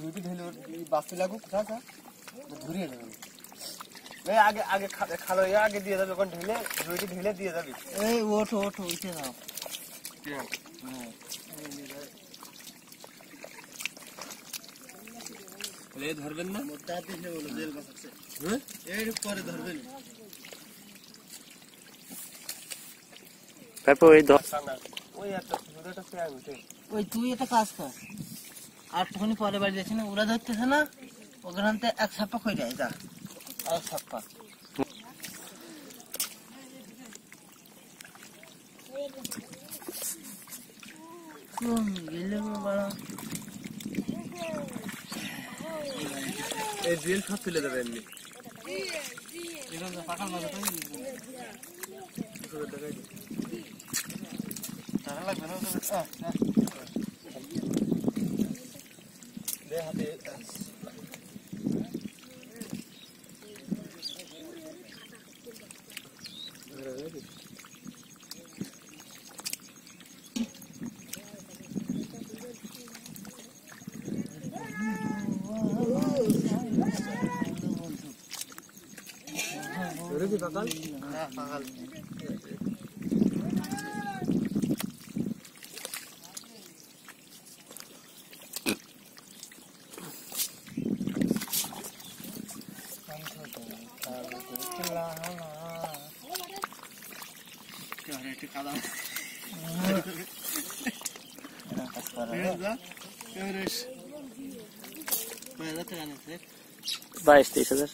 ঝুড়ি ঢেলে বাঁচতে লাগুক যা ঘুরিয়ে যাবে আগে আগে খালো আগে দিয়ে যাবে ওখানে ঢেলে ঝুড়ি ঢেলে দিয়ে যাবি এই ওঠো উঠে যাও ধরবেন না ধরবেন তারপর ওই তুই একটা কাজ কর আর তখনই পরে বাড়ি যাচ্ছি না ওরা ধরতেছে না ওখান থেকে এক ছাপ্পা খই যায় যা এক ছাপ্পা গেলে বাড়া এই জেল সব ফেলে দেবে এমনি টাকা লাগবে না দে হাতে পাকাল হ্যাঁ পাকাল বাইশ 23,000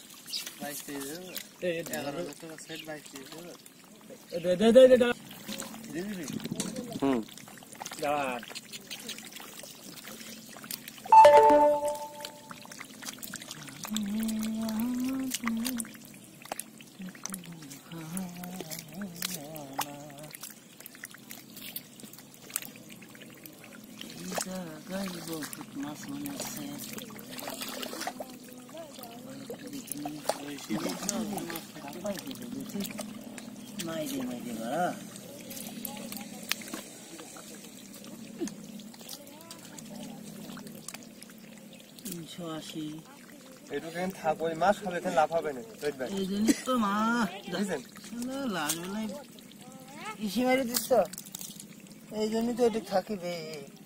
মাইরে বাড়া 380 এটুকু থাকো ওই মাছ হবে এখানে লাভ হবে না এই জন্যই তো মা লাল বেলায় ইসি মারি দিচ্ছ এই জন্যই তো এটা থাকিবে